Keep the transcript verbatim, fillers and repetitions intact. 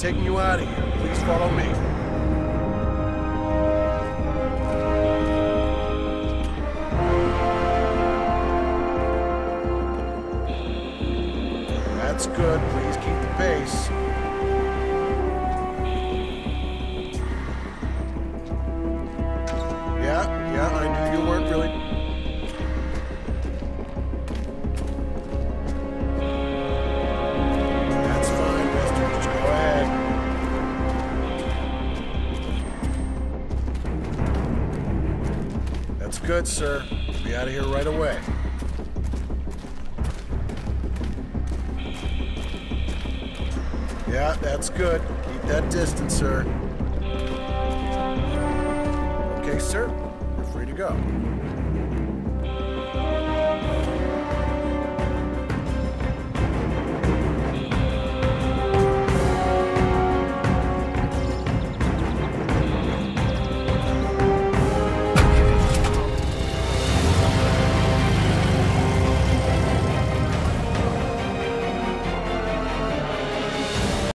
taking you out of here. Please follow me. That's good. Please keep the pace. Yeah, yeah, I knew you weren't really... That's fine, mister. Just go ahead. That's good, sir. Be out of here right away. Yeah, that's good. Keep that distance, sir. Okay, sir. You're free to go.